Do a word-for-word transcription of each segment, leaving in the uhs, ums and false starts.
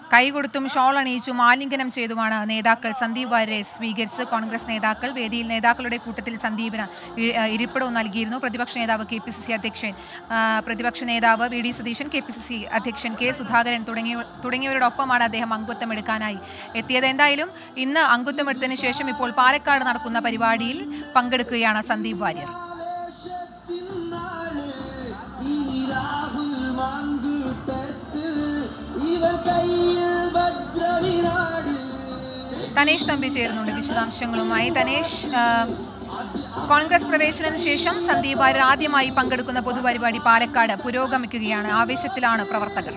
കൈകൊടുത്തും shawl അണിയിച്ചും ആലിംഗനം ചെയ്തുമാണ് നേതാക്കൾ സന്ദീപ് വാര്യരെ സ്വീകരിച്ച് കോൺഗ്രസ് നേതാക്കൾ. വേദിയിൽ നേതാക്കളുടെ കൂട്ടത്തിൽ സന്ദീപിന് ഇരിപ്പിടവും നൽകിയിരുന്നു. പ്രതിപക്ഷ നേതാവ് കെ പി സി സി അധ്യക്ഷൻ പ്രതിപക്ഷ നേതാവ് V D Satheesan, K P C C അധ്യക്ഷൻ കെ സുധാകരൻ തുടങ്ങിയ തുടങ്ങിയവരോടൊപ്പമാണ് അദ്ദേഹം അംഗത്വം എടുക്കാനായി എത്തിയത്. എന്തായാലും ഇന്ന് അംഗത്വം എടുത്തതിന് ശേഷം ഇപ്പോൾ പാലക്കാട് നടക്കുന്ന പരിപാടിയിൽ പങ്കെടുക്കുകയാണ് സന്ദീപ് വാര്യർ. തനേഷ് തമ്പി ചേരുന്നുണ്ട് വിശദാംശങ്ങളുമായി. തനേഷ്, കോൺഗ്രസ് പ്രവേശനത്തിന് ശേഷം സന്ദീപ് വാര്യർ ആദ്യമായി പങ്കെടുക്കുന്ന പൊതുപരിപാടി പാലക്കാട് പുരോഗമിക്കുകയാണ്. ആവേശത്തിലാണ് പ്രവർത്തകർ.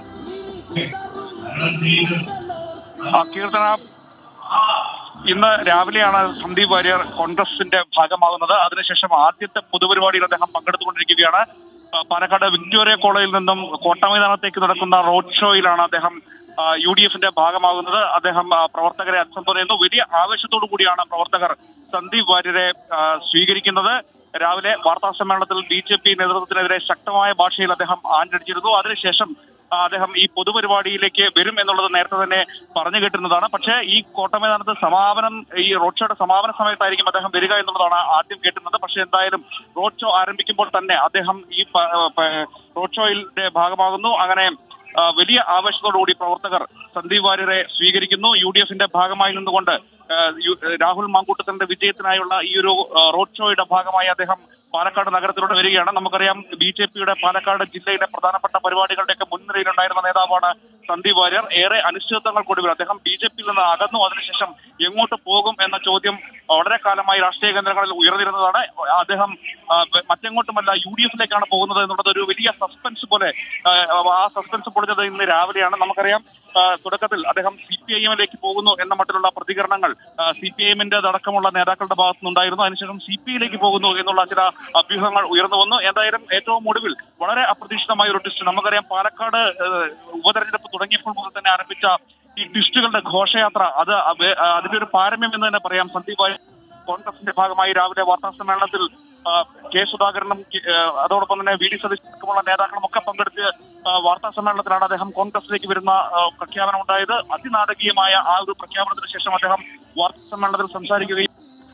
ഇന്ന് രാവിലെയാണ് സന്ദീപ് വാര്യർ കോൺഗ്രസിന്റെ ഭാഗമാകുന്നത്. അതിനുശേഷം ആദ്യത്തെ പൊതുപരിപാടിയിൽ അദ്ദേഹം പങ്കെടുത്തുകൊണ്ടിരിക്കുകയാണ്. പാലക്കാട് വിക്ടോറിയ കോളേജിൽ നിന്നും കോട്ടമൈതാനത്തേക്ക് നടക്കുന്ന റോഡ് ഷോയിലാണ് അദ്ദേഹം യു ഡി എഫിന്റെ ഭാഗമാകുന്നത്. അദ്ദേഹം പ്രവർത്തകരെ അഭിസംബോധന ചെയ്യുന്നു. വലിയ ആവേശത്തോടു കൂടിയാണ് പ്രവർത്തകർ സന്ദീപ് വാര്യരെ സ്വീകരിക്കുന്നത്. രാവിലെ വാർത്താ സമ്മേളനത്തിൽ ബി ജെ പി നേതൃത്വത്തിനെതിരെ ശക്തമായ ഭാഷയിൽ അദ്ദേഹം ആഞ്ഞടിച്ചിരുന്നു. അതിനുശേഷം അദ്ദേഹം ഈ പൊതുപരിപാടിയിലേക്ക് വരും എന്നുള്ളത് നേരത്തെ തന്നെ പറഞ്ഞു കേട്ടിരുന്നതാണ്. പക്ഷേ ഈ കോട്ടമൈതാനത്ത് സമാപനം ഈ റോഡ് ഷോയുടെ സമാപന സമയത്തായിരിക്കും അദ്ദേഹം വരിക എന്നുള്ളതാണ് ആദ്യം കേട്ടിരുന്നത്. പക്ഷെ എന്തായാലും റോഡ് ഷോ ആരംഭിക്കുമ്പോൾ തന്നെ അദ്ദേഹം ഈ റോഡ് ഷോയിലെ ഭാഗമാകുന്നു. അങ്ങനെ വലിയ ആവേശത്തോടുകൂടി പ്രവർത്തകർ സന്ദീപ് വാര്യരെ സ്വീകരിക്കുന്നു. യു ഡി എഫിന്റെ ഭാഗമായി നിന്നുകൊണ്ട് രാഹുൽ മാങ്കൂട്ടത്തിന്റെ വിജയത്തിനായുള്ള ഈ ഒരു റോഡ് ഷോയുടെ ഭാഗമായി അദ്ദേഹം പാലക്കാട് നഗരത്തിലൂടെ വരികയാണ്. നമുക്കറിയാം ബി ജെ പിയുടെ പാലക്കാട് ജില്ലയിലെ പ്രധാനപ്പെട്ട പരിപാടികളുടെയൊക്കെ മുൻനിരയിലുണ്ടായിരുന്ന നേതാവാണ് സന്ദീപ് വാര്യർ. ഏറെ അനിശ്ചിതത്വങ്ങൾക്കൊടുവിൽ അദ്ദേഹം ബി ജെ പിയിൽ നിന്ന് അകന്നു. അതിനുശേഷം എങ്ങോട്ട് പോകും എന്ന ചോദ്യം വളരെ കാലമായി രാഷ്ട്രീയ കേന്ദ്രങ്ങളിൽ ഉയർന്നിരുന്നതാണ്. അദ്ദേഹം മറ്റെങ്ങോട്ടുമല്ല യു ഡി എഫിലേക്കാണ് പോകുന്നത് എന്നുള്ളത് ഒരു വലിയ സസ്പെൻസ് പോലെ ആ സസ്പെൻസ് പൊളിഞ്ഞത് ഇന്ന് രാവിലെയാണ്. നമുക്കറിയാം തുടക്കത്തിൽ അദ്ദേഹം സി പി ഐ എമ്മിലേക്ക് പോകുന്നു എന്ന മട്ടിലുള്ള പ്രതികരണങ്ങൾ സി പി ഐ എമ്മിന്റെ അടക്കമുള്ള നേതാക്കളുടെ ഭാഗത്തു നിന്നുണ്ടായിരുന്നു. അതിനുശേഷം സി പി ഐയിലേക്ക് പോകുന്നു എന്നുള്ള ചില അഭ്യൂഹങ്ങൾ ഉയർന്നു വന്നു. എന്തായാലും ഏറ്റവും ഒടുവിൽ വളരെ അപ്രതീക്ഷിതമായ ഒരു ട്വിസ്റ്റ്. നമുക്കറിയാം പാലക്കാട് ഉപതെരഞ്ഞെടുപ്പ് തുടങ്ങിയപ്പോൾ മുതൽ തന്നെ ആരംഭിച്ച ഈ ട്വിസ്റ്റുകളുടെ ഘോഷയാത്ര, അത് അതിന്റെ ഒരു പാരമ്യം എന്ന് തന്നെ പറയാം. സന്ദീപ് വാര്യർ കോൺഗ്രസിന്റെ ഭാഗമായി രാവിലെ വാർത്താ സമ്മേളനത്തിൽ കെ സുധാകരനും അതോടൊപ്പം തന്നെ വി ഡി സതീശനുമുള്ള നേതാക്കളും ഒക്കെ പങ്കെടുത്ത് വാർത്താ സമ്മേളനത്തിലാണ് അദ്ദേഹം കോൺഗ്രസിലേക്ക് വരുന്ന പ്രഖ്യാപനം ഉണ്ടായത്. അതിനാടകീയമായ ആ ഒരു പ്രഖ്യാപനത്തിന് ശേഷം അദ്ദേഹം വാർത്താ സമ്മേളനത്തിൽ സംസാരിക്കുകയും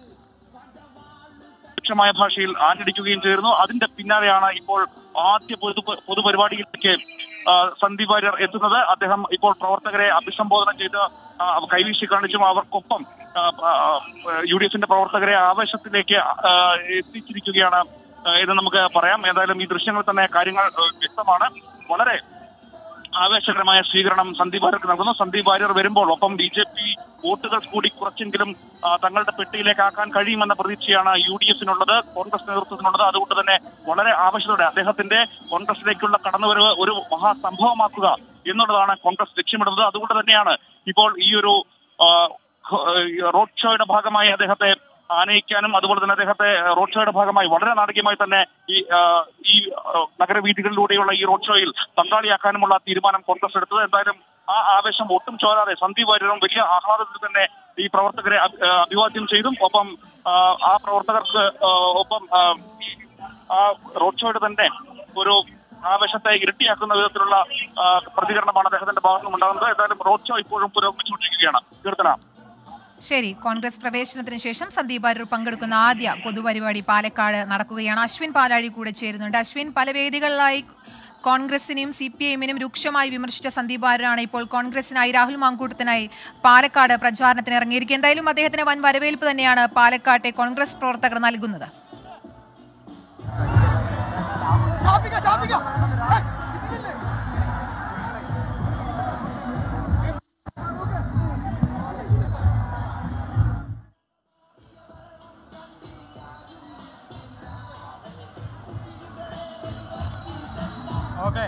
മായ ഭാഷയിൽ ആഞ്ഞടിക്കുകയും ചെയ്തിരുന്നു. അതിന്റെ പിന്നാലെയാണ് ഇപ്പോൾ ആദ്യ പൊതു പൊതുപരിപാടിയിലേക്ക് സന്ദീപ് വാര്യർ എത്തുന്നത്. അദ്ദേഹം ഇപ്പോൾ പ്രവർത്തകരെ അഭിസംബോധന ചെയ്ത് കൈവീശി കാണിച്ചും അവർക്കൊപ്പം യു ഡി എഫിന്റെ പ്രവർത്തകരെ ആവേശത്തിലേക്ക് എത്തിച്ചിരിക്കുകയാണ് എന്ന് നമുക്ക് പറയാം. ഏതായാലും ഈ ദൃശ്യങ്ങളിൽ തന്നെ കാര്യങ്ങൾ വ്യക്തമാണ്. വളരെ ആവേശകരമായ സ്വീകരണം സന്ദീപ് വാര്യർക്ക് നൽകുന്നു. സന്ദീപ് വാര്യർ വരുമ്പോൾ ഒപ്പം ബി ജെ പി വോട്ടുകൾ കൂടി കുറച്ചെങ്കിലും തങ്ങളുടെ പെട്ടിയിലേക്ക് ആക്കാൻ കഴിയുമെന്ന പ്രതീക്ഷയാണ് യു ഡി എഫിനുള്ളത്, കോൺഗ്രസ് നേതൃത്വത്തിനുള്ളത്. അതുകൊണ്ട് തന്നെ വളരെ ആവശ്യത്തോടെ അദ്ദേഹത്തിന്റെ കോൺഗ്രസിലേക്കുള്ള കടന്നുവരവ് ഒരു മഹാസംഭവമാക്കുക എന്നുള്ളതാണ് കോൺഗ്രസ് ലക്ഷ്യമിടുന്നത്. അതുകൊണ്ട് തന്നെയാണ് ഇപ്പോൾ ഈ ഒരു റോഡ് ഷോയുടെ ഭാഗമായി അദ്ദേഹത്തെ ആനയിക്കാനും അതുപോലെ തന്നെ അദ്ദേഹത്തെ റോഡ് ഷോയുടെ ഭാഗമായി വളരെ നാടകീയമായി തന്നെ ഈ ഈ നഗരവീഥികളിലൂടെയുള്ള ഈ റോഡ് ഷോയിൽ പങ്കാളിയാക്കാനുമുള്ള തീരുമാനം കോൺഗ്രസ് എടുത്തത്. എന്തായാലും ആ ആവേശം ഒട്ടും ചോരാതെ സന്ദീപ് വാര്യരും വലിയ ആഹ്ലാദത്തിൽ തന്നെ ഈ പ്രവർത്തകരെ അഭിവാദ്യം ചെയ്തും ഒപ്പം ആ പ്രവർത്തകർക്ക് ഒപ്പം ആ റോഡ് ഷോയുടെ തന്നെ ഒരു ആവേശത്തെ ഇരട്ടിയാക്കുന്ന വിധത്തിലുള്ള പ്രതികരണമാണ് അദ്ദേഹത്തിന്റെ ഭാഗത്തുനിന്നും ഉണ്ടാകുന്നത്. എന്തായാലും റോഡ് ഷോ ഇപ്പോഴും പുരോഗമിച്ചുകൊണ്ടിരിക്കുകയാണ്. കീർത്തന. ശരി, കോൺഗ്രസ് പ്രവേശനത്തിന് ശേഷം സന്ദീപ് വാര്യർ പങ്കെടുക്കുന്ന ആദ്യ പൊതുപരിപാടി പാലക്കാട് നടക്കുകയാണ്. അശ്വിൻ പാലാഴി കൂടെ ചേരുന്നുണ്ട്. അശ്വിൻ, പല വേദികളിലായി കോൺഗ്രസിനെയും സി പി ഐ എമ്മിനും രൂക്ഷമായി വിമർശിച്ച സന്ദീപ് വാര്യരാണ് ഇപ്പോൾ കോൺഗ്രസിനായി രാഹുൽ മാങ്കൂട്ടത്തിനായി പാലക്കാട് പ്രചാരണത്തിന് ഇറങ്ങിയിരിക്കുക. എന്തായാലും അദ്ദേഹത്തിന് വൻ വരവേൽപ്പ് തന്നെയാണ് പാലക്കാട്ടെ കോൺഗ്രസ് പ്രവർത്തകർ നൽകുന്നത്. ഓക്കെ,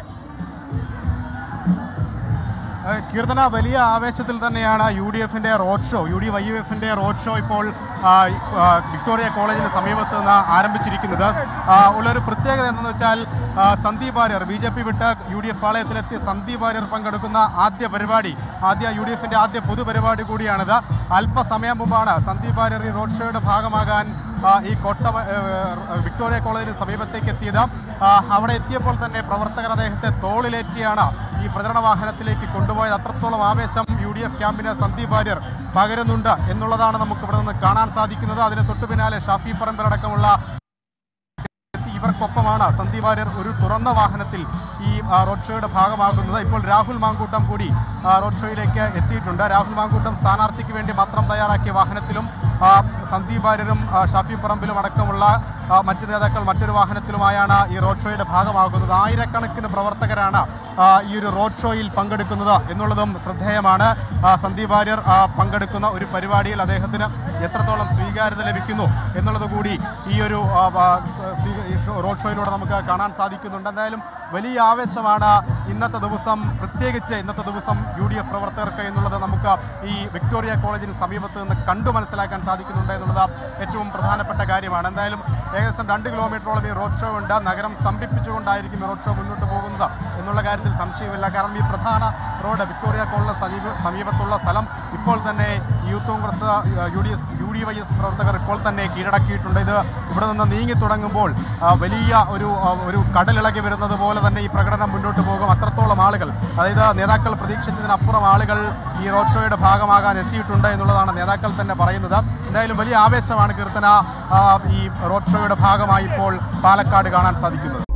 കീർത്തന, വലിയ ആവേശത്തിൽ തന്നെയാണ് യു ഡി എഫിൻ്റെ road show U D Y U എഫിൻ്റെ റോഡ് ഷോ ഇപ്പോൾ വിക്ടോറിയ കോളേജിന് സമീപത്ത് നിന്ന് ആരംഭിച്ചിരിക്കുന്നത്. ഉള്ളൊരു പ്രത്യേകത എന്തെന്ന് വെച്ചാൽ Sandeep Warrier B J P വിട്ട് യു ഡി എഫ് പാളയത്തിലെത്തിയ സന്ദീപ് വാര്യർ പങ്കെടുക്കുന്ന ആദ്യ പരിപാടി ആദ്യ യു ഡി എഫിന്റെ ആദ്യ പൊതുപരിപാടി കൂടിയാണിത്. അല്പസമയം മുമ്പാണ് സന്ദീപ് വാര്യർ ഈ റോഡ് ഷോയുടെ ഭാഗമാകാൻ ഈ കോട്ട വിക്ടോറിയ കോളേജിന് സമീപത്തേക്ക് എത്തിയത്. അവിടെ എത്തിയപ്പോൾ തന്നെ പ്രവർത്തകർ അദ്ദേഹത്തെ തോളിലേറ്റിയാണ് ഈ പ്രചരണ വാഹനത്തിലേക്ക് കൊണ്ടുപോയത്. അത്രത്തോളം ആവേശം യു ഡി എഫ് ക്യാമ്പിന് സന്ദീപ് വാര്യർ പകരുന്നുണ്ട് എന്നുള്ളതാണ് നമുക്ക് ഇവിടെ നിന്ന് കാണാൻ സാധിക്കുന്നത്. അതിന് തൊട്ടു പിന്നാലെ ഷാഫി പറമ്പിലടക്കമുള്ള ഇവർക്കൊപ്പമാണ് സന്ദീപ് വാര്യർ ഒരു തുറന്ന വാഹനത്തിൽ ഈ റോഡ് ഷോയുടെ ഭാഗമാകുന്നത്. ഇപ്പോൾ രാഹുൽ മാങ്കൂട്ടം കൂടി റോഡ് ഷോയിലേക്ക് എത്തിയിട്ടുണ്ട്. രാഹുൽ മാങ്കൂട്ടം സ്ഥാനാർത്ഥിക്ക് വേണ്ടി മാത്രം തയ്യാറാക്കിയ വാഹനത്തിലും സന്ദീപ് വാര്യരും ഷാഫി പറമ്പിലും അടക്കമുള്ള മറ്റു നേതാക്കൾ മറ്റൊരു വാഹനത്തിലുമായാണ് ഈ റോഡ് ഷോയുടെ ഭാഗമാകുന്നത്. ആയിരക്കണക്കിന് പ്രവർത്തകരാണ് ഈ ഒരു റോഡ് ഷോയിൽ പങ്കെടുക്കുന്നത് എന്നുള്ളതും ശ്രദ്ധേയമാണ്. സന്ദീപ് വാര്യർ പങ്കെടുക്കുന്ന ഒരു പരിപാടിയിൽ അദ്ദേഹത്തിന് എത്രത്തോളം സ്വീകാര്യത ലഭിക്കുന്നു എന്നുള്ളത് കൂടി ഈ ഒരു റോഡ് ഷോയിലൂടെ നമുക്ക് കാണാൻ സാധിക്കുന്നുണ്ട്. എന്തായാലും വലിയ ആവേശമാണ് ഇന്നത്തെ ദിവസം, പ്രത്യേകിച്ച് ഇന്നത്തെ ദിവസം യു ഡി എഫ് പ്രവർത്തകർക്ക് എന്നുള്ളത് നമുക്ക് ഈ വിക്ടോറിയ കോളേജിന് സമീപത്ത് നിന്ന് കണ്ടു മനസ്സിലാക്കാൻ സാധിക്കുന്നുണ്ട് എന്നുള്ളത് ഏറ്റവും പ്രധാനപ്പെട്ട കാര്യമാണ്. എന്തായാലും ഏകദേശം രണ്ട് കിലോമീറ്ററോളം ഈ റോഡ് ഷോ ഉണ്ട്. നഗരം സ്തംഭിപ്പിച്ചുകൊണ്ടായിരിക്കും ഈ റോഡ് ഷോ മുന്നോട്ട് പോകുന്നത് എന്നുള്ള കാര്യത്തിൽ സംശയമില്ല. കാരണം ഈ പ്രധാന റോഡ് വിക്ടോറിയ കോളേജിന് സമീപ സമീപത്തുള്ള സ്ഥലം ഇപ്പോൾ തന്നെ youth Congress U D S U D Y S പ്രവർത്തകർ ഇപ്പോൾ തന്നെ കീഴടക്കിയിട്ടുണ്ട്. ഇത് ഇവിടെ നിന്ന് നീങ്ങി തുടങ്ങുമ്പോൾ വലിയ ഒരു ഒരു കടലിളകി വരുന്നത് പോലെ തന്നെ ഈ പ്രകടനം മുന്നോട്ട് പോകും. അത്രത്തോളം ആളുകൾ, അതായത് നേതാക്കൾ പ്രതീക്ഷിച്ചതിനപ്പുറം ആളുകൾ ഈ റോഡ് ഷോയുടെ ഭാഗമാകാൻ എത്തിയിട്ടുണ്ട് എന്നുള്ളതാണ് നേതാക്കൾ തന്നെ പറയുന്നത്. എന്തായാലും വലിയ ആവേശമാണ് കീർത്തന ഈ റോഡ് ഷോയുടെ ഭാഗമായി ഇപ്പോൾ പാലക്കാട് കാണാൻ സാധിക്കുന്നത്.